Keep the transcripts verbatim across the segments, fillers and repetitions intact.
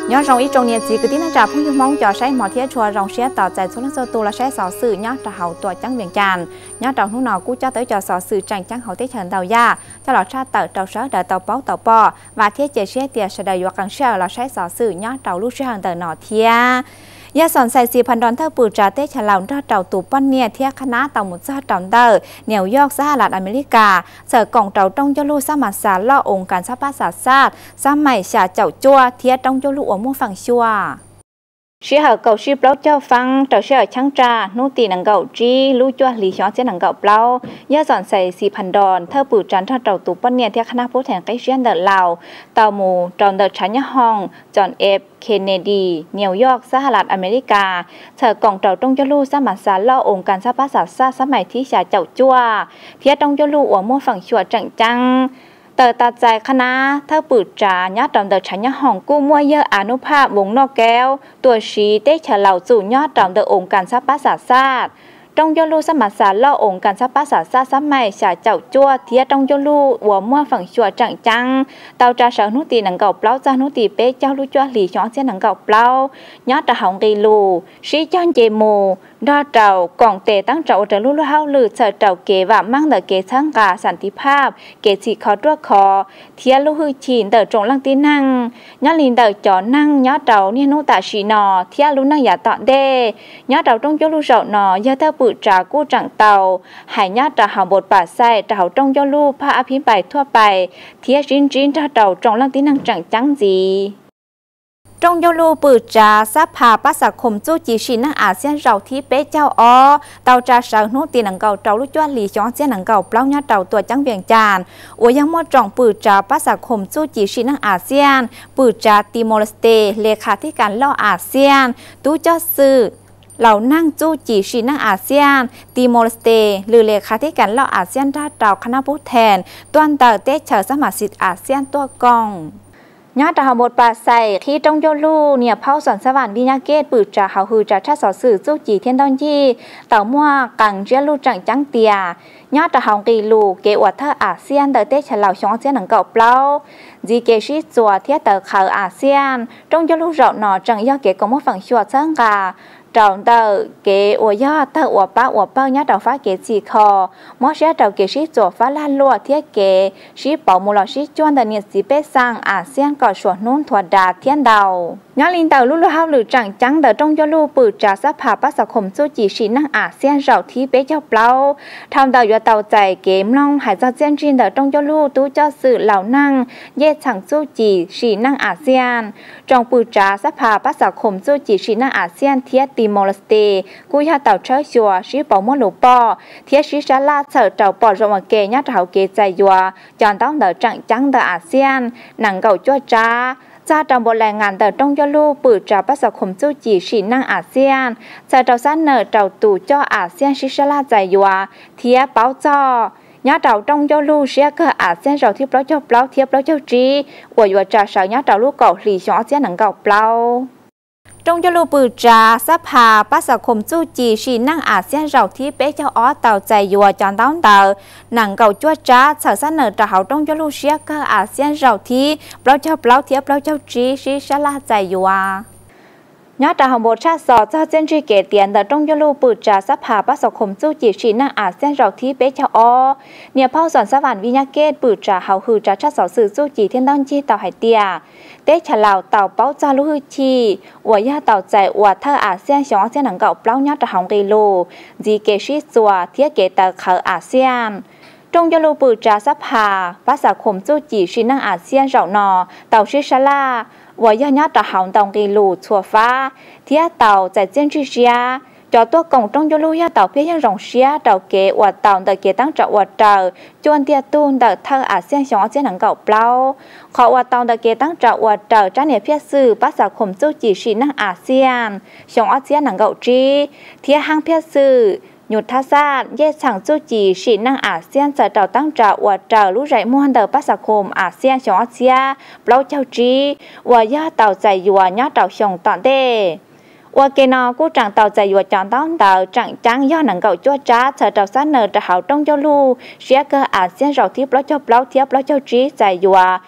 nhớ rong ít trong nhà chỉ cứ tin là phong dung mong cho say mỏ thiết chùa rong xe tạo tại số lượng số tu là say sáu sự nhớ trả hậu tuổi trắng miệng tràn nhớ trong lúc nào cũng cho tới cho sáu sự tranh trắng hậu tiết trần tàu gia cho lọ sa tàu tàu sớ đợi tàu báo tàu bò và thiết chế xe tiền sẽ đợi hoặc càng xe là say sáu sự nhớ tàu lúc xe hàng tàu nọ thiaยาสอนใส่สีพันดอนเท่าปูจาเตชะลาวราเต่าตูป้อนเนี่ยเทียคณะเต่าหมุดซาเต่าเตอร์เหนียวยอกสหรัฐอเมริกาเสือกล่องเต่าต้องเจ้าลูกสมัครสารล่อองค์การสภาศาสตร์ศาสตร์สมัยชาเจ้าจั่วเทียต้องเจ้าลูกอมั่วฝั่งชัวเชื่อเหาชีเปล่าเจ้าฟังเต่าเชื่อช่างจานุตีหนังเก่าจีลู่จั่วหลีช้อนเจ้าหนังเก่าเปล่ายาสอนใส่สีพันดอนเท่าปูจันท่าเต่าตูป้อนเนี่ยเทียคณะผู้แทนใกล้เชียนเดอร์ลาวเต่าหมูจอนเดอร์ชันยฮองจอนเอฟเคนเนดีนิวยอร์กสหรัฐอเมริกาเธอกล่องเต่าต้องเจ้าลูกสมัครสารล่อองค์การสภาศาสตร์ศาสตร์สมัยที่ชาเจ้าจั่วเทียต้องเจ้าลูกอมั่วฝั่งชัวจังจังเตอตัดใจคณะเท่าปืดจาญาตอมเดอชันยห้องกู้มั่วเยอะอนุภาพวงนอกแก้วตัวชีเตฉเหล่าสู่ยอดตอมเดอองค์การสภาศาสตร์ศาสตร์ต้องยลูสมัครสารล่อองค์การสภาศาสตร์ศาสตร์สมัยชาเจ้าจั่วเทียต้องยลูหัวมั่วฝั่งชัวจังจังเตาจ่าสาวนุตีหนังเก่าเปล่าจ่านุตีเป๊ะเจ้าลูจั่วหลีช้อนเส้นหนังเก่าเปล่ายอดตะหงกีลูชีจอนเจโมดอเจ้ากล่องเตตั้งเจ้าจะรู้เฮาลือเจอเจ้าเกว่ามั่งเดอเกช่างกาสันติภาพเกสีคอตัวคอเทียลูหือฉีนเดอจงลังตีนั่งยอดลินเดอจอนั่งยอดเจ้าเนี่ยนุตาชีนอเทียลูนั่งอย่าต่อเดยอดเจ้าต้องยลูเจ้านอยอดเท่าปืดจากกู้จังเตาหายยอดจะหาบทบาทใส่เจ้าต้องยลูพระอภิไปทั่วไปเทียจินจินเจ้าเจ้าจงลังตีนั่งจังจังจีจงยลูปืดจาสภาปัสคมจู้จีชินังอาเซียนเราที่เป๊ะเจ้าอ้อเตาจ่าสาวนุตีหนังเก่าเจ้าลูกจ้าหลีช้อนเสียหนังเก่าเปล่าญาเต่าตัวจังเวียงจานอวยยังมอจองปืดจาปัสคมจู้จีชินังอาเซียนปืดจาติโมเลสเตเลขาธิการล่ออาเซียนตู้เจ้าซื้อเหล่านั่งจู้จีชินังอาเซียนติโมเลสเตหรือเลขาธิการล่ออาเซียนราเต่าคณะผู้แทนต้นเต่าเตเชอสมาชิกอาเซียนตัวกองญาติหาบทปาใส่ที่ต้องโยลูเนี่ยเผาสอนสวรรค์วิญญาเกตปืดจ่าเขาฮือจ่าชาสอสื่อจู้จีเทียนดอนยี่เต่ามั่วกังเจ้าลูจังจังเตียญาติหางกีลูเกวัดเธออาเซียนเตอเตฉลาวช่องเสียนหนังเก่าเปล่าจีเกชิจัวเทียเตอเขาอาเซียนต้องโยลูเราหนอจังย่อเกกงมฝั่งชัวเชิงกาเจ้าเตอเกอวยอเตออวป้าอวเป้าญาติฟ้าเกจีคอมอเชียเตอเกชิจัวฟ้าลาลัวเทียเกชิเป่ามูลชิจวนเดเนียสีเปซังอาเซียนก่อชวนนุ่นถั่วดาเทียนดาวยาลินเตอลุลุเฮาหรือจังจังเดอต้องยลูปืดจากสภาปัสคมจู้จีชินังอาเซียนเราที่เป๊ะเจ้าเปล่าทำเดาอยู่เตาใจเกมล่องหายเจ้าเจียนจินเดอต้องยลูตู้เจ้าสื่อเหล่านั่งเย่ฉังจู้จีชินังอาเซียนจงปืดจากสภาปัสคมจู้จีชินังอาเซียนเทียติโมเลสเตกุยาเตาเชยชัวชิเป่ามัวหลูปอเทียชิชาลาเฉอเจ้าปอดรวมเกยาเตาเกใจยัวจอนต้องเดอจังจังเดออาเซียนหนังเก่าจ้วจ้าจ้าจำบนแรงงานเตอต้องยลูปืดจากปัสคมจู้จีชินังอาเซียนจะเจ้าสั้นเนอเจ้าตู่จ้ออาเซียนชิชาลาใจยัวเทียเป้าจ้อยาเต่าต้องยลูเชียก็อาเซียนเราที่เปล่าเจ้าเปล่าเทียบเปล่าเจ้าจีอวยว่าจะสาวยาเต่าลูกเก่าหลีช่องอาเซียนหนังเก่าเปล่าจงยลูปืดจาสภาปัสคมจู้จีชินังอาเซียนเราที่เป๊ะเจ้าอ้อเต่าใจยัวจอนต้องเต่าหนังเก่าจ้วจ้าเสาเสนอจะเขาต้องยลูเชียก็อาเซียนเราที่เปล่าเจ้าเปล่าเทียบเปล่าเจ้าจีชิชลาใจยัวยอดหางบทชาติสอเจ้าเจนจีเกตเตียนแต่ต้องยลูปืดจาสภาปัสคมจู้จีชินังอาเซียนเราที่เป๊ะเจ้าอ้อเนี่ยเผาสอนสวรรค์วิญญาเกตปืดจาเขาคือจะชาติสอสื่อจู้จีเทียนดอนจีเต่าไหเตียเตฉลาวเต่าเป้าจาลุฮือชีอวยาเต่าใจอวดเธออาเซียนช่องเสียนหนังเก่าเปล่าญาติหางกีโลจีเกชิจัวเทียเกตเตอเขาอาเซียนจงยลูปืดจาสภาปัสคมจู้จีชินังอาเซียนเราหนอเต่าชิชลาวายาญาติหางตองกีโลชัวฟ้าเทียเต่าใจเจนจิเชียจอตัวกงต้องยลูยาเต่าเพียงรองเชียเต่าเกอวดเต่าเต่าเกตั้งจะอวดเต่าจวนเทียตูนเต่าเธออาเซียนช่องเสียนหนังเก่าเปล่าขออวดเต่าเต่าเกตั้งจะอวดเต่าจ้าเนี่ยเพียสื่อภาษาคมจู้จีชินังอาเซียนช่องอาเซียนหนังเก่าจีเทียห้างเพียสื่อหยุดทัศน์เย่ฉังจู้จีชินังอาเซียนจะเต่าตั้งจะอวดเต่ารู้ใจม้วนเต่าภาษาคมอาเซียนช่องอาเซียเปล่าเจ้าจีว่ายาเต่าใจยัวญาเต่าช่องตอนเด้ว่าเกนอกู้จังเต่าใจยัวจอนต้องเต่าจังจังย่อหนังเก่าจ้วจ้าเธอเต่าสั้นเนอจะเขาต้องยลูเชียก็อาเซียนเราที่เปล่าเจ้าเปล่าเทียบเปล่าเจ้าจีใจยัว ป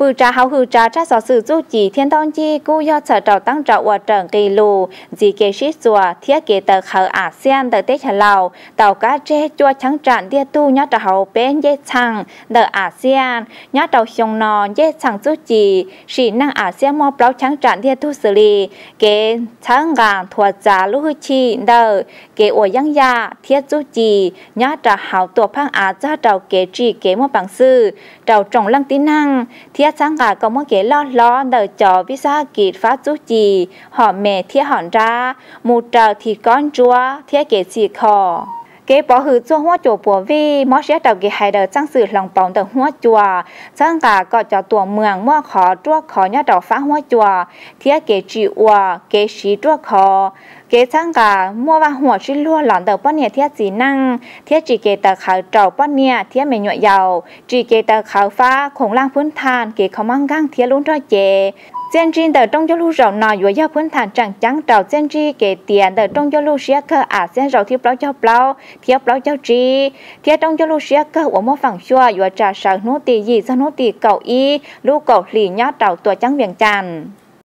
bự trà hậu hư trà tra sở sử du chỉ thiên tông chi cú do sở trào tăng trào ở trận kỳ lù gì kế sĩ chùa thiết kế tờ khởi ASEAN tờ tết hà lào tàu cá tre chua trắng trạn địa tu nhá trà hậu bên dễ chăng tờ ASEAN nhá trào sông nò dễ chăng du chỉ sĩ năng ASEAN mò báo trắng trạn địa tu xử lý kế trắng gàng thuật giá lũ hư chi tờ kế ở yang ya thiết du chỉ nhá trà hậu tổ phang á ra trào kế chỉ kế mò bằng sư trào trồng lăng tín năng thiết sáng cả có một cái lo lo đợi cho visa kịp phát chú gì họ mẹ thiết hòn ra một trào thì con chúa thiết kế gì khó cái bỏ hư cho hoa chùa bùa vi mót sẽ đầu cái hai đời trang sử lòng bóng từ hoa chùa sáng cả có cho tuổi mường mua khó chúa khó nhá đầu phá hoa chùa thiết kế chịu hòa kế sĩ chúa khó kế sáng cả mua vàng hoa chỉ lúa lỏn đầu bao nhiêu thiết gì năng thiết chỉ kế tờ khảo trầu bao nhiêu thiết mình nhọ giàu chỉ kế tờ khảo phá khổng lang phun than kế không mang gang thiết luôn cho chế dân trên tờ trong cho lưu rộng nọ vừa do phun than chẳng trắng trầu dân chi kế tiền tờ trong cho lưu xía cơ à dân rầu thiết bao cho bao thiết bao cho chi thiết trong cho lưu xía cơ của một phẳng xua vừa trả sở nô tì gì do nô tì cầu y lưu cầu lì nhót trầu tuổi trắng viền tràn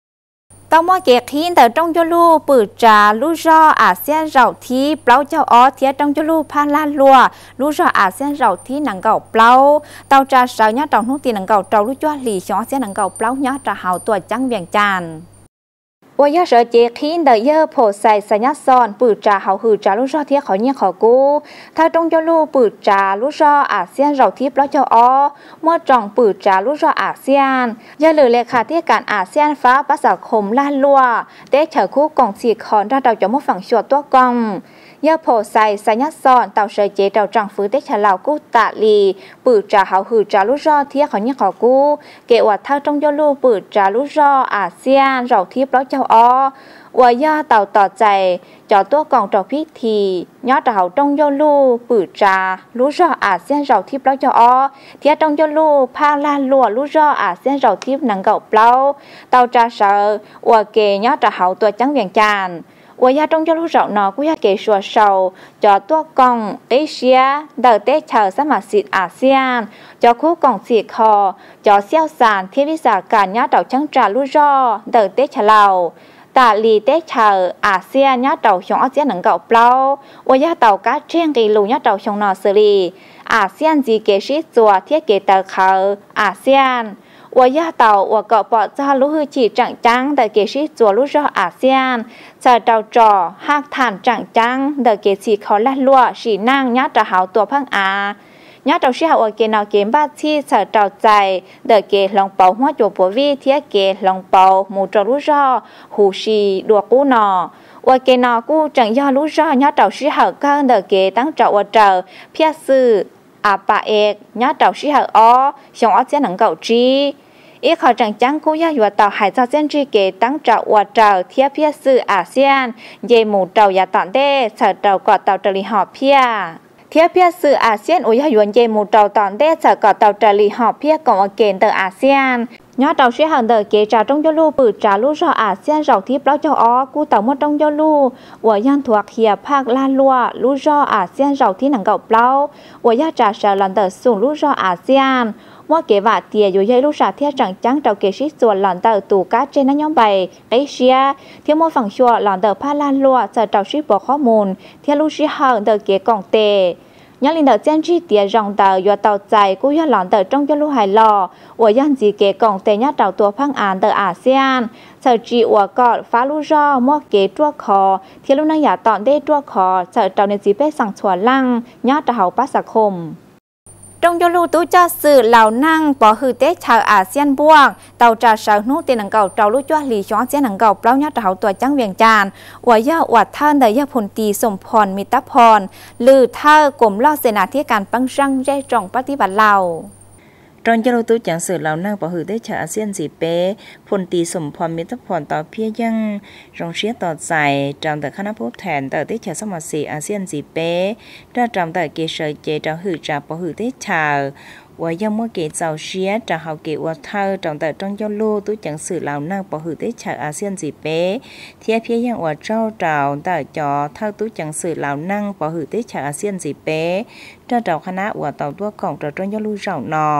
tao mua kẹt hiến từ trong cho lu bự trà lu do ASEAN rau thí plau cho ó thiết trong cho lu pha la lùa lu do ASEAN rau thí nặng gạo plau tao trà sờ nhá trong nút tiền nặng gạo trâu lu cho lì xó ASEAN nặng gạo plau nhá trà hào tuổi trắng viền trànว่าย่าเสือเจ๊ขี้เดย์เยอะโผล่ใส่สัญญาซ้อนปืดจ่าเขาหือจ่าลูกชอเทียเขาเนี่ยเขากูถ้าตรงเจ้าลูกปืดจ่าลูกชออาเซียนเราทิพย์แล้วเจ้าอ้อเมื่อจ่องปืดจ่าลูกชออาเซียนย่าเหลือเลขาธิการอาเซียนฟ้าภาษาคมล้านลัวเด็กเฉยคู่กองสีคอนถ้าเราจะมุ่งฝั่งชัวตัวกองย่าโผล่ใส่สัญญาซ้อนเต่าเสือเจ๊เราจังฟื้นเด็กเฉลากู้ตาลีปืดจ่าเขาหือจ่าลูกชอเทียเขาเนี่ยเขากูเกว่าถ้าตรงเจ้าลูกปืดจ่าลูกชออาเซียนเราทิพย์แล้วเจ้าอ้อว่าย่าเต่าต่อใจจอตัวกองจอพิธีย้อนเราต้องย่อลูปืดจารู้รออาเซียนเราทิพย์แล้วจะอ้อเทียต้องย่อลูพาลาลัวรู้รออาเซียนเราทิพย์หนังเก่าเปล่าเต่าจ่าเสือว่าเกยย้อนเราตัวจังเวียงจานว่าย่าต้องย่อลูเราหนอกูย่าเกยชัวเศร้าจอตัวกองเอเชียเดินเตะเชอสมาชิกอาเซียนจอคู่กองสีคอจอเซี่ยวสารที่วิสาการย้อนเราจังจ่ารู้รอเดินเตะเชลาตาลีเตชาอาเซียนยัดเต่าชงอาเซียนหนังเก่าเปล่าว่ายัดเต่ากัดเชียงกีลูยัดเต่าชงนอสลีอาเซียนจีเกชิจัวเทียเกตเตอร์เขาอาเซียนว่ายัดเต่าว่าเกาะปอจ้าลูกฮือจีจังจังแต่เกชิจัวลูกรออาเซียนจะเต่าจ่อหักฐานจังจังแต่เกชิเขาละลัวสีนั่งยัดจะหาตัวพังอาnhớ đầu xe họ kể nào kể ba chi sợ trào chạy đợi kể lòng bầu hoa chùa bùa vi thiết kể lòng bầu mù trò lú rò hù xì đùa cú nọ và kể nào cú chẳng do lú rò nhớ đầu xe họ cơn đợi kể tăng trọ và trờ phía sư à bà ек nhớ đầu xe họ ó xong ó sẽ nặng cậu chi ít họ chẳng chẳng cú ya vừa tàu hải giao dân chi kể tăng trọ và trờ thiết phía sư ASEAN dây mù trầu ya tọn đê sợ trầu cọ tàu trờ lì họ phíaเทียบเพียสื่ออาเซียนอุยหยวนเจมูเตาตอนเดชก่อเตาจรีหอบเพียกองเกณฑ์เตออาเซียนย้อนเตาเสียหันเตอเกจ่าจงยลูปืดจ่าลูกชออาเซียนเราทิพย์แล้วเจ้าอ้อกูเต่ามัดจงยลูว่าย่านถวกเหียภาคลาลัวลูกชออาเซียนเราที่หนังเก่าเปล่าว่าย่าจ่าเชลันเตอส่งลูกชออาเซียนว่าเกว่าเตียอยู่ยัยลูกชาเทียจังจังเต่าเกชิส่วนหลันเตอตู่ก้าเจนันยองใบเอเชียเที่ยวมัวฝั่งชัวหลันเตอพาลาลัวจะเต่าชิบอกข้อมูลเที่ยวลูกชิหันเตอเกกองเตnhớ linh đạo dân chi tiệt rong tàu do tàu chạy cũng do lỏng tàu trong cho lưu hải lò, của dân gì kế cổng tệ nhớ tàu tua phăng án tàu ASEAN, sở chỉ của cọ phá lưu do mua kế chua khó, thì lúc này giả tọn đê chua khó, sở tàu nên gì bé sang chùa lăng, nhớ tàu hậu bát sạc hùng. Trong cho lưu tú cho sự lào năng bỏ hư tế chào ASEAN buông tàu trà sở nút tiền nâng cầu trào lưu cho lì chó sẽ nâng cầu bao nhát hậu tuổi trắng viền tràn và do hoạt thân đời do phồn tì sông phòn mì táp phòn lư thơ cùng lo sẽ nà thiết càn băng răng dây trồng bát tí bát lào trong cho lưu tú chẳng sự lào năng bỏ hư tế chào ASEAN gì bé phồn tì sông phòn mì táp phòn tàu phía dân rong xía tàu dài trong tờ khả năng bốc thèn tờ tế chào xong mà xì ASEAN gì bé ra trong tờ kê sở chế trào hư trà bỏ hư tế chào và do mỗi kể giàu xía trả học kể và thơ trong tờ trong giao lưu tôi chẳng sự lào năng bỏ hữu tế chợ ASEAN gì bé thì phía dân và trao trào tờ cho thơ tôi chẳng sự lào năng bỏ hữu tế chợ ASEAN gì bé ra trào khả năng và tàu tua cổng trở trong giao lưu rộng nò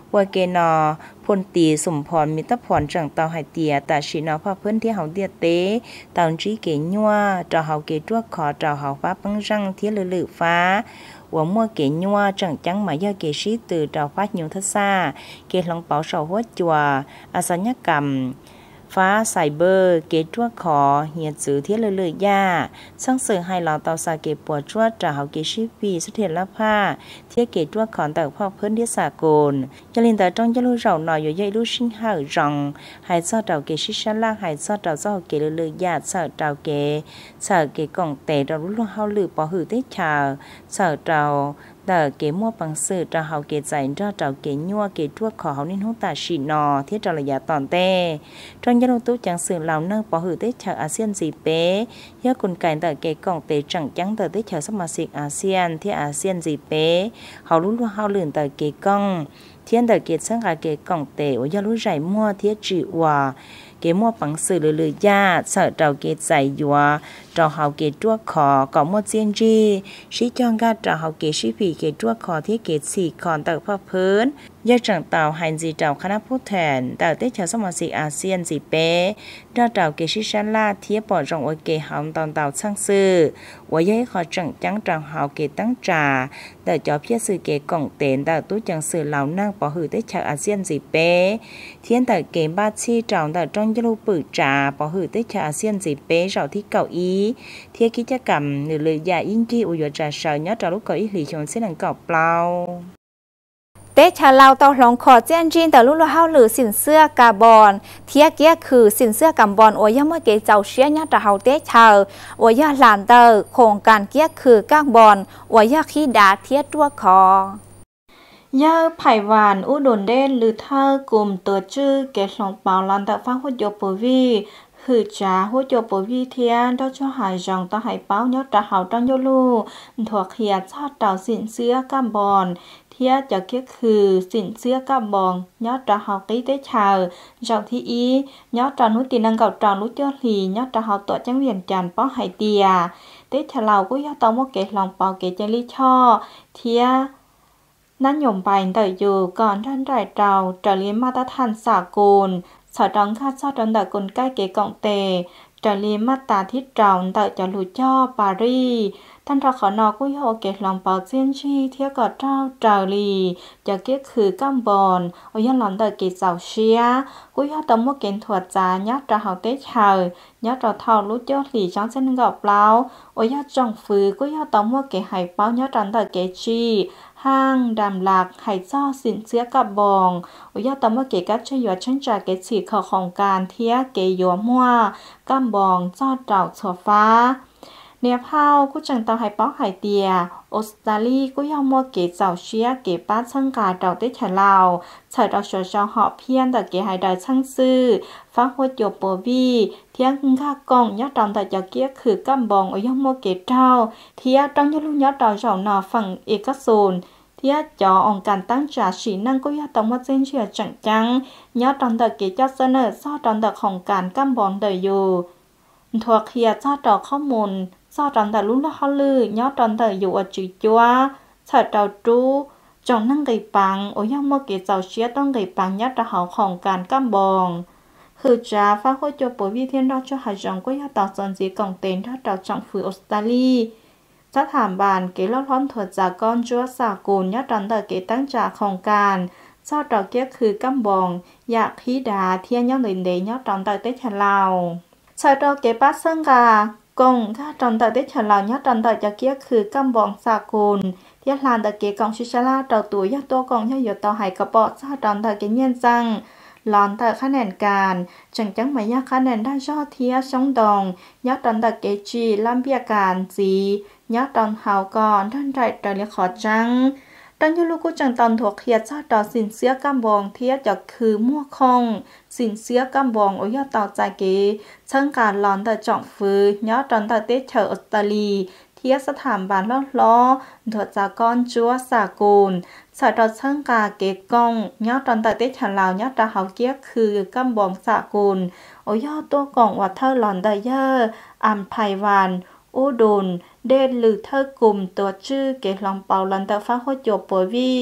ว่าเกนอพลตีสมพรมิตรพรจังเตาไหเตียแต่ชีนอพาเพิ่นที่เฮาเดียเตเตาจีเกญัวเจ้าเฮาเกจั่วขอเจ้าเฮาฟ้าปังจังเทียลือลือฟ้าว่ามัวเกญัวจังจังหมายาเกชีตือเจ้าฟ้าหิวทัศาเกลองเปาเสาหัวจัวอสัญญกรรมฟ้าไซเบอร์เกจั่วขอเฮียจือเทียลือลือย่าช่างเสือให้เราเตาซาเกปวดจั่วเจ้าเฮาเกชีปีสุเทละผ้าเทียเกจั่วขอนแต่พ่อเพิ่นที่สากลยาลินแต่จ้องยาลูเราหน่อยอยู่ใหญ่ลูชิงห่าจังหายซอเจ้าเกชิชันล่างหายซอเจ้าเจ้าเกลือลือย่าเสือเจ้าเกเสือเกกล่องเตะเรารู้เฮาลือปอหือเตชาเสือเจ้าแต่เกมั่วปังสื่อเจ้าเฮาเกใจเจ้าเจ้าเกญัวเกจั่วขอเฮานิ่งหูตาชีนอเทียเจ้าระยะตอนเต้จ้องยาลูตู้จังสื่อเหล่าเนื่องปอหือเตชาอาเซียนสีเป้ยากลไกแต่เกกล่องเตะจังจังแต่เตชาสมาชิกอาเซียนที่อาเซียนสีเป้เฮารู้รู้เฮาลื่นแต่เกกล่องเทียนแต่เกสังกาเกกล่องเตะว่ายารู้ใจมั่วเทียจีว่าเกมั่วปังสื่อลือลือย่าเสือเจ้าเกใจยัวเจ้าเฮาเกจั่วขอก่อมั่วเจียนจีชี้จองกาเจ้าเฮาเกชี้ผีเกจั่วขอที่เกสี่คอนแต่พ่อเพิ่นยาจังเต่าไฮจีเจ้าคณะผู้แทนแต่เตชะสมาชิกอาเซียนสีเป้เจ้าเจ้าเกชิชันลาเทียปอดจงว่าเกเฮาตอนเต่าช่างซื่อว่าย่อยขอจังจังเจ้าเฮาเกตั้งจ่าแต่เจ้าเพียสื่อเกกล่องเต็นแต่ตู้จังสื่อเหล่านั่งปอหือเตชะอาเซียนสีเป้เทียนแต่เกบ้าชี้เจ้าแต่จ้องยาลูปือจ่าปอหือเตชะอาเซียนสีเป้เจ้าที่เก่าอีเทียกิจกรรมหรือเลยอย่ายิ่งกี้อุยจ่าเสาเนาะเจ้าลูกเก่าอีหลีชนเส้นหนังเก่าเปล่าเตชะเราต่อหลงขอเจียนจีนแต่ลูกเราเฮาหรือสินเสื้อกาบอนเทียเกียคือสินเสื้อกำบอนโอยเมื่อเกเจ้าเชียญาตะเฮาเตชาโอยหลานเตอโครงการเกียคือก้างบอนโอยขี้ดาเทียตัวคอย่าไผ่หวานอุดนเด่นหรือเธอกลุ่มตัวชื่อเกสองเปาลันแต่ฟังหัวโยปวีคือจ้าหัวโยปวีเทียนเจ้าช่วยหายจองต่อหายเป้ายอดตะเฮาตั้งโยลูถั่วเขียชาติเต่าสินเสื้อกำบอนเทียจะเกี่ยคือสินเสื้อกำบองยอดตะเฮาตีเตชาเจ้าที่อียอดตะนุตินังเก่าจองนุเจ้าหลียอดตะเฮาตัวจังเวียนจันป้อหายเตียเตชะเราก็ยอดตอมเกลองเปาเกจลิช่อเทียนั่นยมไปแต่อยู่ก่อนท่านไรเราจะเรียนมาตรฐานสากลสอดดองคาดสอดดองแต่กลใกล้เกกองเตจะเรียนมาตราที่เราแต่จะหลุดย่อปารีท่านเราขอนอกุ้ยโฮเกตลองเปาเซียนชีเที่ยวกับเจ้าเจ้าลีจะเกี่ยคือกัมบอนเอายันหลอนแต่เกตเสาเชียกุ้ยโฮตมว่าเกณฑ์ถั่วจายัดจะเฮาเตชเชยยัดจะเท่าลุดย่อหลีจ้องเส้นกับเปล่าเอายัดจงฟื้กุ้ยโฮตมว่าเกหายเป้ายัดหลอนแต่เกชีห้างดำหลักไห่เจ้าสินเสื้อกับบองอุยาตมว่าเกกัดชยอชั้นจากเกฉีขอของการเทียเกยัวมั่วกับบองเจ้าเต่าถั่วฟ้าเนียเผากู้จังเตาไห่เป้าไห่เตียออสเตรลีกู้ยอมัวเกเจ้าเชียเกป้าช่างกาเต่าเตฉลาวเฉยเราเฉยเจ้าเหาะเพี้ยนแต่เกไห่ได้ช่างซื่อฟ้าหัวโยโปวีเทียงข้ากองยัดตอนแต่จะเกี้ยคือกับบองอุยามัวเกเจ้าเทียต้องยัดลูกยัดเต่าเจ้าหน่อฝั่งเอกโซนเทียจอองการตั้งจ่าสีนั่งก็ยาต้องมาเส้นเชื่อจังจังยอดตอนแต่เกจเสนอซอตอนแต่ของการกัมบอนเดยอยู่ถั่วเขียซอต่อข้อมูลซอตอนแต่ลุ้นละฮอลือยอดตอนแต่อยู่อจุจัวเฉดเตาจูจองนั่งไก่ปังโอ้ยังเมื่อเกเจ้าเชียต้องไก่ปังยัดตะเขาของการกัมบองคือจ้าฟ้าโคจปวิเทียนดอกเจ้าหายจองก็ยาต่อจนสีกล่องเต็นถ้าต่อจังฝือออสเตรลีสถานบานเกล้อร้อนถอดจากก้อนจัวสากูลยัดตอนแต่เกตั้งจากของการเจ้าดอกเกี้ยคือกัมบองอยากพิดาเทียนยังเล่นเดยยัดตอนแต่เตชะลาวชายดอกเกปัสเซิงกากงข้าตอนแต่เตชะลาวยัดตอนแต่จะเกี้ยคือกัมบองสากูลเทียนลานแต่เกกองชิชลาต่อตัวยัดตัวกองยัดหยดต่อหายกระปอดเจ้าตอนแต่เกเงียนจังหลอนแต่คะแนนการจังจังหมายยาคะแนนได้ช่อเทียช่องดองยัดตอนแต่เกจีล่ำเบียการจียัดตอนเฮาก่อนท่านไรแต่เรียขอจังตั้งยูลูกจังตอนถั่วเขียดชาต่อสินเสียกัมบองเทียจะคือมั่วคงสินเสียกัมบองโอยาต่อใจเกช่างการหลอนแต่จ่องฟืยัดตอนแต่เตเชอออสเตรลีเทียสถานบานล้อล้อถั่วจาก้อนจัวสากูลสายต่อช่างกาเกกงยัดตอนแต่เตฉลาวยัดตาเฮาเกียคือกัมบองสากูลโอยาตัวกองวัดเธอหลอนแต่เยออัมไพวันอุดนเดนหรือเธอกลุ่มตัวชื่อเกลองเปาลันตาฟ้าโคจบปวีค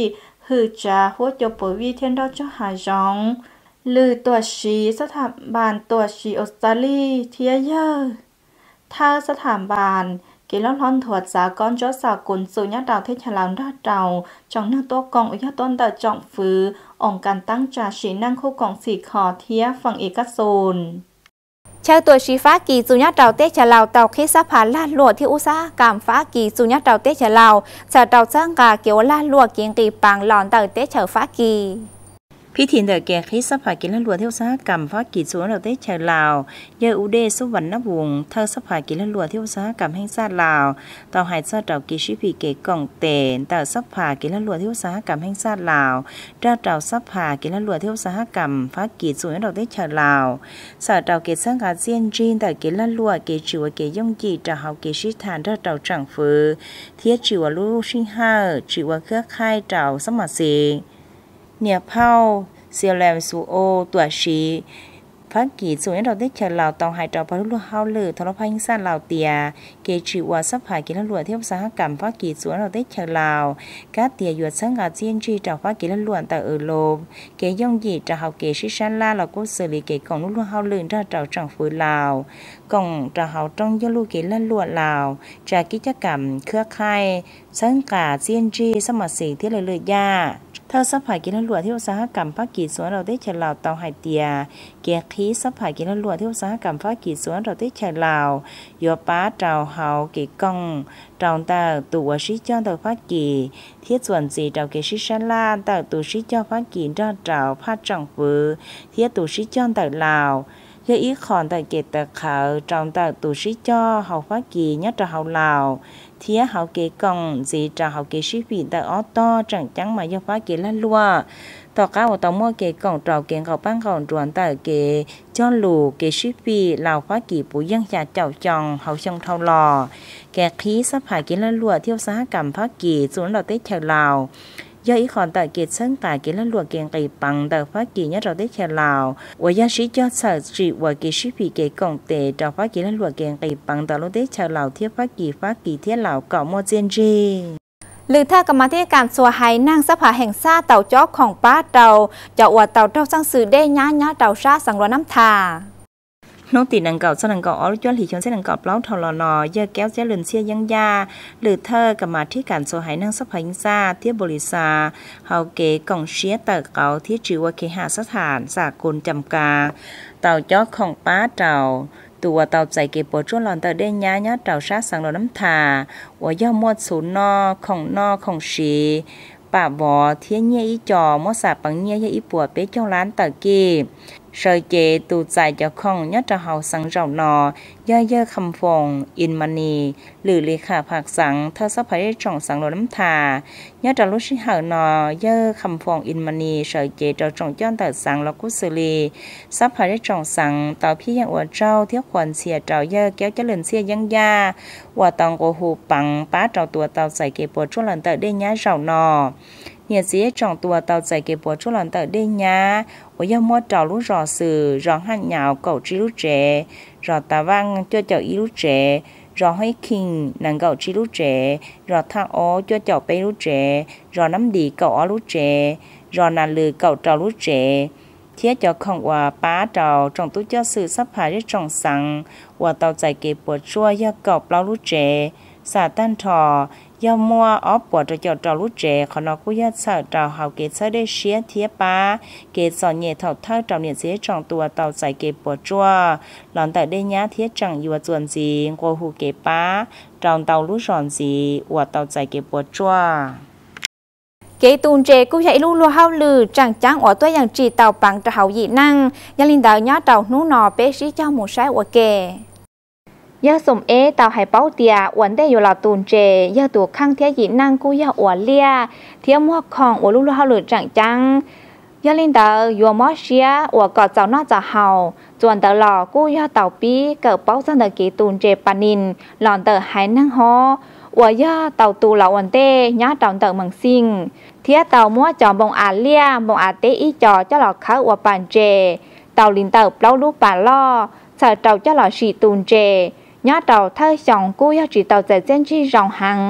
หือจะหัวจบปุ๋ยวิเทียนดอจะหายร้องหรือตัวชีสถาบันตัวชีออสเตรเลียเทียเยอถ้าสถาบันเกี่ยวร้อนถวดสากรจอสากุลสุญญาดาวเทชลาวด้าเจ้าจ่องเนื้อตัวกองอุยต้นแต่จ่องฝือองค์การตั้งจ่าชีนั่งคู่กองสี่คอเทียฝั่งเอกโซนเชาตัวชีฟ้ากีสุญญาเตาเตชะลาวเตาคิดสะพานลาดลวดที่อุตสาหกรรมฟ้ากีสุญญาเตาเตชะลาวจะเตาสร้างกาเกี่ยวลาดลวดเกียงตีปังหลอนเตาเตเฉฟ้ากีพิธีเดแก่คิดสภากินและลัวเที่ยวสหกรรมฟ้ากีสวนเราได้เชิญลาวเยออุเดสุวรรณวงศ์เธอสภากินและลัวเที่ยวสหกรรมแห่งชาติลาวต่อหายเจ้าเต่ากีชิพีเกกองเตนต่อสภากินและลัวเที่ยวสหกรรมแห่งชาติลาวเจ้าเต่าสภากินและลัวเที่ยวสหกรรมฟ้ากีสวนเราได้เชิญลาวสาวเต่าเกสังกัดเซียนจีนแต่กินและลัวเกจิวเกยงจีจะเฮาเกชิทานเจ้าเต่าจังเฟือเทียจิวลูชิงห้าจิวเครือข่ายเต่าสมัครเสเนี่ยเผาเซียแลมซูโอตัวชีพักกีส่วนเราได้เชิญเราต้องหายจอพารุลเฮาเลือทรพังซ่าลาวเตียเกจิวาสัพพากินลัวเที่ยวสหกรรมพักกีส่วนเราได้เชิญเรากาเตียหยวดสังกัดเจียนจีจากพักกีลัวแต่เออโลบเกยงยีจากเฮาเกชิชันลาเราก็เสลีเกกองลุลเฮาเลือจากเจ้าจังฝืนลาวกองจากเฮาต้องยลูเกลันลัวลาวจากกิจกรรมเครือข่ายสังกัดเจียนจีสมัครสิ่งที่เลยเลยยาเธอสัพพากินลัวที่อุตสาหกรรมภาคกีสวนเราได้เชิญเราเตาไฮเตียเกียร์ขีสัพพากินลัวที่อุตสาหกรรมภาคกีสวนเราได้เชิญเรายัวป้าเจ้าเฮาเกกองเจ้าตาตัวชิเจ้าเตาภาคกีเทียส่วนสีเจ้าเกชิชันลาเตาตัวชิเจ้าภาคกีเจ้าเจ้าพาจังฟือเทียตัวชิเจ้าเตาลาวเยอะอีขอนแต่เกตแต่เขาเจ้าเตาตัวชิเจ้าเฮาภาคกียัดเจ้าเฮาลาวเทียเฮาเกกองสีเจ้าเฮาเกชิปีแต่ออโต้จังจังมายฟ้าเกลันลัวต่อก้าวต่อมั่วเกกองเจ้าเกงเขาปั้งเขาจวนแต่เกจ้อนลูเกชิปีลาวฟ้ากีปุยังจ่าเจ้าจองเฮาชงเท่าหล่อแกขีสัพพาเกลันลัวเที่ยวสหกรรมภาคกีส่วนเราได้เชิญลาวยาอีขอนแต่เกศซึ่งตาเกลันลัวเกงไก่ปังแต่ฟ้ากีเนี่ยเราได้เชิญลาวว่ายาชิจอดสัตจิว่าเกชิปีเกกองเตะเจ้าฟ้ากีลันลัวเกงไก่ปังแต่เราได้เชิญลาวเที่ยวฟ้ากีฟ้ากีเที่ยวลาวเก่าโมเจนจีหรือถ้ากรรมธิการสัวไฮนั่งสภาแห่งชาติเต่าจอกของป้าเต่าจะอวดเต่าเต่าสังสือได้ย้าย้าเต่าชาสังรน้ำทาน้องตีนังเก่าสนังเก่าอ๋อย้อนหลีชนเส้นนังเก่าเปล่าทอลนอเยอะแก้วเจริญเสียยังยาหรือเธอกรรมธิการสัวไฮนั่งสภาแห่งชาติเที่ยวบริษัทเฮาเกกองเชียเต่าเก่าที่ชื่อว่าเคหสถานสากลจำกาเต่าจอกของป้าเต่าตัวเต่าใจเก็บปวดช่วงหลอนเต่าได้ย้าย้าเต่าชาสังรน้ำทาว่าย่อมวดศูนย์นอของนอของชีป่าบ่อเทียนเยี่ยอีจอมอสาปังเยี่ยอีปวดเป๊ะเจ้าร้านเต่าเก็บเชยเจตูใจเจ้าของยัดจะเฮาสังเจ้านอย่อเย่อคำฟงอินมานีหรือเลขาผักสังเธอสัพพายจ่องสังรน้ำทายัดจะลุชิหานอย่อคำฟงอินมานีเชยเจเจ้าจ่องย้อนแต่สังแล้วกุศลีสัพพายจ่องสังต่อพี่ยังอวดเจ้าเที่ยวขวัญเสียเจ้าเย่อแก้วเจริญเสียยังยาว่าตองโกหูปังป้าเจ้าตัวเต่าใส่เก็บปวดช่วงหลังแต่ได้ย้าเจ้านอเนี่ยเสียจ่องตัวเต่าใส่เก็บปวดช่วงหลังแต่ได้ย้าว่าย่อมวดเจ้ารู้รอสื่อรอหันยาวเก่าจีรู้เจรอตาว่างเจ้าเจ้าอีรู้เจรอให้คิงนังเก่าจีรู้เจรอทางอ้อเจ้าเจ้าไปรู้เจรอน้ำดีเก่าอ้อรู้เจรอนาลือเก่าเจ้ารู้เจเทียเจ้าของว่าป้าเจ้าจงตุ้เจ้าสื่อสัพพายได้จงสังว่าเต่าใจเก็บปวดชั่วย่อเก่าเปล่ารู้เจสาตันทอย่อมัวออปวดจะเจ้าเจ้ารู้เจขอนกุยเสาเจ้าเฮาเกศได้เชียเทียป้าเกศสอนเย่เท่าเท่าเจ้าเนี่ยเสียจองตัวเต่าใจเก็บปวดชั่วหลังแต่ได้ย้าเทียจังอยู่จวนจีงโกหูเก็บป้าจองเต่ารู้สอนจีว่าเต่าใจเก็บปวดชั่วเกตูนเจกู้ใช้ลูกลัวเฮาลือจังจังอวดตัวอย่างจีเต่าปังจะเฮาหยีนั่งยาลินดาวย้าเต่านู้นอเปชิเจ้าหมูใช้อวดเกยาสมเอเต่าไห่เป้าเตียอวนได้อยู่หลอตูนเจยาตัวข้างเทียหยีนั่งกู้ยาอวดเลียเทียมหัวของอวดลูกลัวเฮาลือจังจังยาลินดาวยัวมอเชียอวดกอดเจ้าหน้าจะเฮาจวนเต่าหล่อกู้ยาเต่าปีเกิดเป้าสันเดเกตูนเจปานินหลอนเต่าหายนั่งฮออวดยาเต่าตูเหล่าวันเต้ย้าเต่าเต่าเมืองซิงเทียเต่ามัวจอมบงอาเลียบงอาเตอีจอเจ้าหล่อเขาอวดปานเจเต่าลินเต่าเปล่าลูกป่าล่อใส่เต่าเจ้าหล่อฉีตูนเจย้าเต่าเธอสองกู้ยาจีเต่าใจเจนจีรองหัง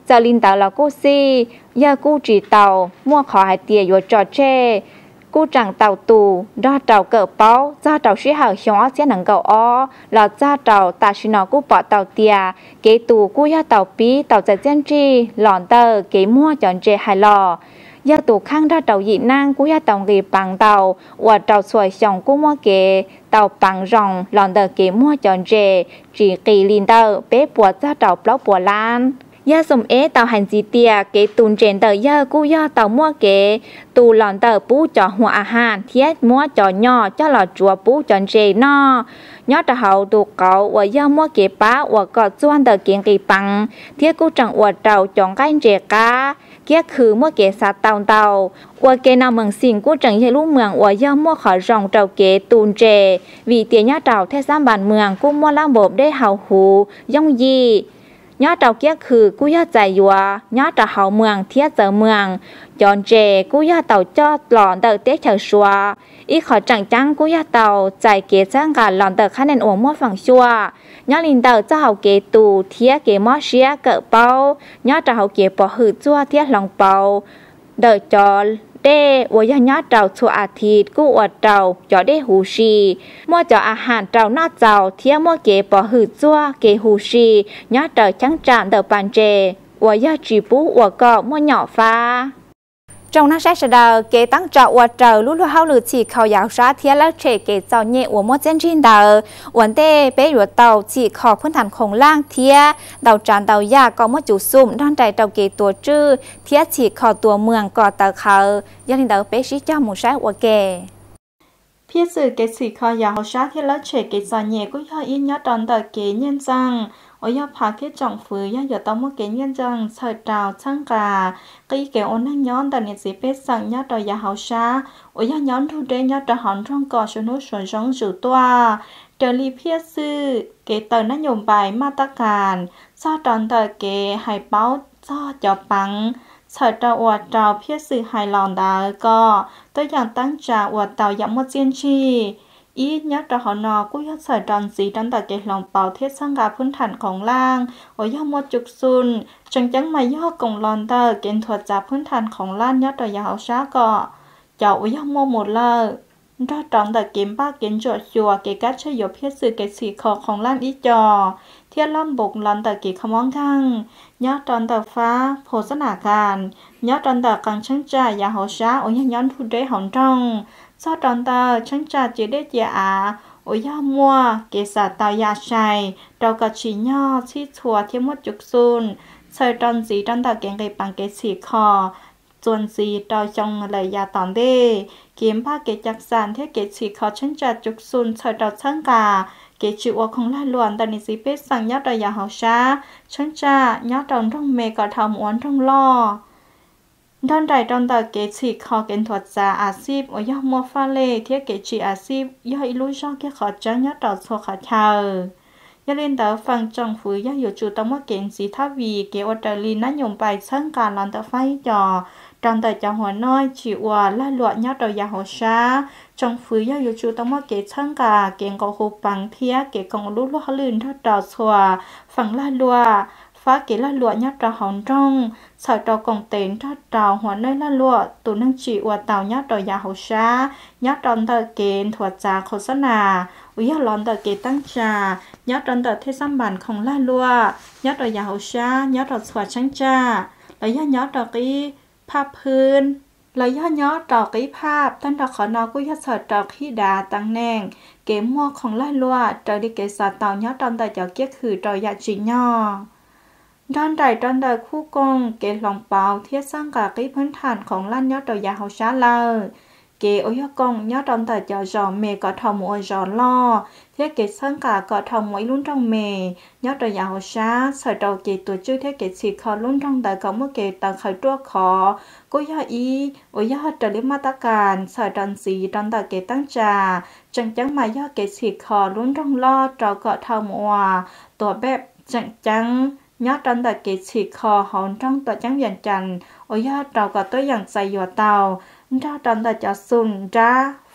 giờ linh tàu là cô si giờ cô chỉ tàu mua khỏi hai tiền vừa trò chơi cô chẳng tàu tù ra tàu cỡ bao ra tàu sĩ hảo xóa sẽ nâng cầu ó là ra tàu ta chỉ nó cô bỏ tàu tia kế tù cô ya tàu pí tàu chạy dân chi lòn tờ kế mua chọn chơi hai lò giờ tù khang ra tàu dị năng cô ya tàu nghề bằng tàu và tàu xoay xong cô mua kế tàu bằng rồng lòn tờ kế mua chọn chơi chỉ kỳ linh tàu bé bùa ra tàu bó bùa lan giờ sum ế tàu hành gì tia kế tùn trên tờ giờ cô giờ tàu mua kế tù lòn tờ bú cho hoa à hàn thiết mua cho nhỏ cho lò chùa bú chọn chế no nhỏ tờ hậu tù cậu và giờ mua kế bá và có chuan tờ kiện kỳ bằng thiết cô chẳng và tàu chọn cái chế cá kia khử mua kế sát tàu tàu và kế nào mừng xin cô chẳng hệ lúc mường và giờ mua khỏi rồng tàu kế tùn chế vì tiền nhỏ tàu theo giam bản mường cô mua lang bộp để hậu hú giống gì nhớ tàu kia khử cú ya chạy dùa nhớ tàu hậu mường thiết giờ mường chọn chè cú ya tàu cho lòn tàu tết chờ xua ít khỏi chẳng trắng cú ya tàu chạy kế sang cả lòn tàu khá nên uống mót phẳng xua nhớ linh tàu cho hậu kế tù thiết kế mót xía cỡ bao nhớ tàu hậu kế bỏ hử chua thiết lòng bao đợi cho đê và giờ nhớ tàu chua à thịt cú ở tàu cho đê hú xì mua cho à hàn tàu nát tàu thiết mua kế bỏ hử chua kế hú xì nhớ tàu trắng tràn tàu bàn chè và giờ chỉ bú và cọ mua nhỏ pha trong năm sẽ đào kế tăng trọ và trầu lúc lúc hao lử chỉ khẩu giáo sát thiết lớp trẻ kế trò nhẹ của một chân trên đào vấn đề bé ruột tàu chỉ khẩuพื้นฐานของล่างเทียดาวจานดาวยาก็มาจุซุ่มด้านใจดาวเกตัวจื้อเทียchỉขอตัวเมืองก่อตาเขายันดาวเป๊ชิจ้าหมูใช้ว่าแกพี่สื่อเกสีขอยาวชาที่แล้วเฉกเกจอเย่ก็ยออินยอดอนเตอเกเย็นจังโอยาพาที่จ่องฝือยาหยดตอมเกเย็นจังเฉิดดาวช่างกากีเกโอนั่งย้อนแต่เนี่ยสิเป็ดสั่งยอดอยาหาวชาโอยาย้อนทุเดยอดหอนท่องก่อชนุสวนร้องจู่ตัวเดลีพี่สื่อเกเตอนโยบายมาตรการซอดอนเตอเกไฮเป้าซอจอปังเฉิดดาวอวดดาวพี่สื่อไฮลอนดาก็ตัวอย่างตั้งจากอวดดาวยังมดเจียนชีอีนักดาวหนอกู้ยอดใส่ดอนสีดันตะเกลองเป่าเทศสังกาพื้นฐานของล่างโอยอมดจุกซุนจังจังมาย่อกงลอนเตอร์เกณฑ์ถวดจากพื้นฐานของล่างยอดดอยาวช้าก็เจ้าโอยอมหมดเลยรอดดอนตะเกมป้าเกณฑ์จวดชัวเกกัดช่วยยบเพียสื่อเกสีคอของล่างอีจอเทียล่ำบกลอนตะเกขมองข้างยอดดอนตะฟ้าโพสนาการยอดดอนตะกังช่างจ่ายยาหอช้าโอยย้อนทุเดหอนจ้องซอดอนตาช่างจ่าเจเดเจอาโอยามัวเกษาตายาชัยดอกกระชีย่อที่ชัวเทียมดจุกซุนใส่ดอนสีดอนตาเกงไกปังเกสีคอจวนสีดอยจงเลยยาตอนเดเกมผ้าเกจักสานเทียเกสีคอช่างจ่าจุกซุนใส่ดอกช่างกาเกจิวของลาลวนตอนนี้สิเป็ดสั่งยอดดอยาหาช้าช่างจ่ายอดดอนท่องเมกอทำอ้วนท่องล่อดอนใดดอนตาเกจิขอเกณฑ์ถวดจาอาซีบโอยมัวฟาเล่เทียเกจิอาซีบย่อยรู้ช่องแค่ขอจังยอดดอกโซขาเชอยาเล่นเต๋อฟังจังฝือยาอยู่จู่ต้องว่าเกณฑ์สีทวีเกวตาลีนั่นยงไปช่างการลอนตาไฟจอดอนแต่จังหัวน้อยจิวล่าหลวดยอดดอยาหัวช้าจังฝือยาอยู่จู่ต้องว่าเกช่างกาเกณฑ์กอหูปังเทียเกกองลุลุฮลื่นทอดดอกชัวฝั่งล่าลัวฟ้าเกล่าลัวยัดดาวหอนจ้องใส่ดาวกองเต็นทอดดาวหัวน้อยล่าลัวตัวนั่งจีอวดเต่ายัดดาวยาหัวช้ายัดดอนตะเกณฑ์ถวดจาโฆษณาวิยาลอนตะเกตั้งจายัดดอนตะเทศบันของล่าลัวยัดดาวยาหัวช้ายัดดอกสวัสดิ์ช่างจ้าแล้วยัดยัดดอกอีภาพพื้นแล้วยัดยัดดอกอีภาพตั้งดอกขอนอกุยัดสอดดอกขี้ดาตั้งแนงเกมมัวของล่าลัวดอกดิเกษาเต่ายัดดอนตะเจ้าเกี้ยคือดอกยาจีน่อดอนใดดอนใดคู่กงเกลองเปาเทียสร้างกากีพื้นฐานของลั่นยอดดอยาเขาช้าเลอเกโอยกงยอดดอนใดเจ้าจอมเมก็ทำมวยจอนล่อเทียเกสร้างกาก็ทำมวยลุ่นทองเมยอดดอยาเขาช้าใส่ดอกเกตัวชื่อเทียเกสีคอลุ่นทองแต่ก็เมื่อเกตังไขตัวขอก็ยาอีโอยาดลิมาตรการใส่ดอนสีดอนตะเกตั้งจาจังจังมายอดเกสีคอลุ่นทองล่อเจ้าก็ทำมวยตัวแบบจังจังยอดดอนตะเกฉีกคอหอนจ้องตัวจังเวียนจันโอยอดเราก็ตัวอย่างใจหยวเตายอดดอนตะจะสุนจ้า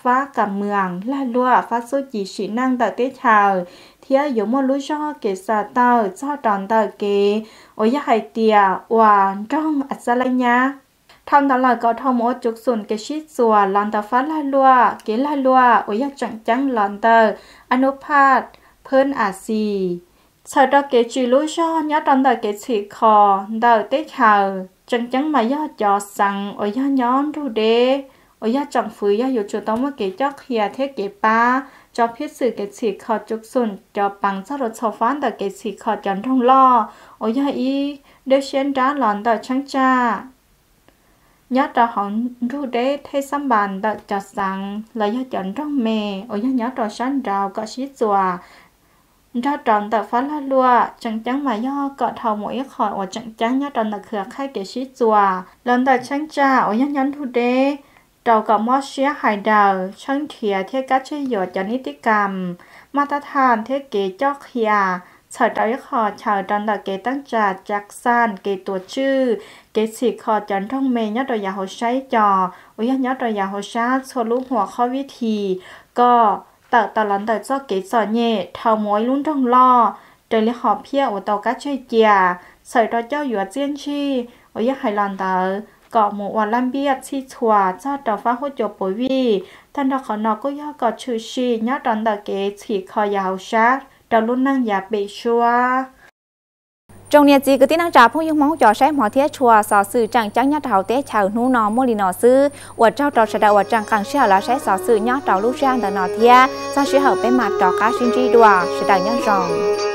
ฟ้ากับเมืองและลัวฟ้าสู้จีสีนั่งแต่เต้ชาวเที่ยอยู่มอลุจ่อเกษาเต้าจ่อตอนเต้าเกโอ้ยไฮเตียหวานจ้องอัศลัยยะทำตลอดก็ทำโอจุกสุนเกชิสัวหลอนตาฟ้าละลัวเกละลัวโอ้ยจังจังหลอนเตออนุภาพเพิ่นอาซีชาวดอกเกจิลุจ่อยอดตอนเต้าเกฉีคอเต้าเต้ชาวจังจังมายอดจอสังโอ้ยย้อนดูเดโอ้ยจังฝือยอยู่จุดต้องว่าเกจอกเฮียเทเกป้าจอพิษสื่อเกฉีคอจุกสุนจอปังเจ้ารถชาวฟ้านเต้าเกฉีคอจันทงล่อโอ้ยอีเดเชียนด้าหลอนเต้าช่างจ้ายอดต่อของรูเดทเทสัมบันเดจัดสังและยอดจันร่องเมโอ้ยยอดต่อชั้นดาวก็ชี้จัวดาวตอนแต่ฟ้าละลัวจังจังมาย่อก็เท่าหมวยขอว่าจังจังยอดตอนแต่เขือไข่เกชี้จัวหลอนแต่ช่างจ้าโอ้ยยันทูเดดาวกับมอเชียหายดาวช่างเทียเทกัชยอดจานิติกรรมมาตรฐานเทเกจอกเฮียชาวดาวขอชาวดอนตะเกตั้งจัดจักซันเกตัวชื่อเกสิขอจันท่องเมยยอดตัวยาหัวใช้จอโอ้ยยอดตัวยาหัวชาชวนลูกหัวข้อวิธีก็เต่าตะลันเต่าเจ้าเกสอนเย่เท่ามวยลุ้นท่องล่อเดินเลี้ยหอบเพี้ยอวตากัดช่วยเจียใส่ตัวเจ้าอยู่เจียนชีโอ้ยไฮลอนเต่าเกาะหมู่วันลัมเบียชีชัวเจ้าเต่าฟ้าหัวจบปุยวีท่านดอกขอนอก็ย่อเกาะชื่อชียอดตอนตะเกฉีคอยาวชาดาวลุ่นนั่งยาเบชัวจงเนียจีก็ที่นักจ่าผู้ยุ่งมองจ่อใช้หมอเทียชัวสอสื่อจังจังยอดเท้าเตะชาวนู้นอโมลินอซื้ออวดเจ้าต่อชะดาอวดจังกังเชื่อแล้วใช้สอสื่อยอดเท้าลูกช่างแต่นอเทียสร้างชื่อเหาเป็นมาต่อการชินจีดัวชะดายอดรอง